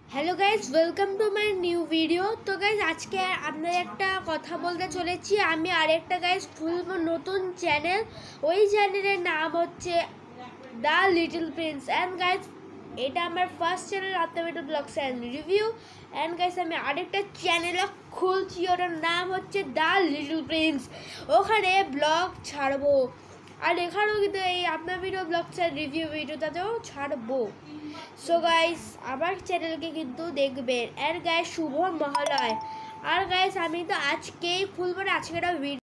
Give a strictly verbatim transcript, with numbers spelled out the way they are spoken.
Hello guys, welcome to my new video. তো guys আজকে আপনার একটা কথা বলতে চলেছি। আমি আরেকটা গাইজ খুলবো নতুন চ্যানেল। ওই চ্যানেলের নাম হচ্ছে the little prince. And guys এটা আমার ফার্স্ট চ্যানেল, আত্মবিটু blogs and review. And guys আমি আরেকটা চ্যানেল খুলছি, ওটার নাম হচ্ছে দ্য লিটল প্রিন্স। ওখানে ব্লগ ছাড়বো, আর এখানেও কিন্তু এই আপনার ভিডিও ব্লগস অ্যান্ড রিভিউ ভিডিওটাতেও ছাড়বো। সো গাইস আমার চ্যানেলকে কিন্তু দেখবেন। আর গাইস শুভ মহালয়। আর গাইস আমি তো আজকেই খুলবো না, আজকে একটা ভিডিও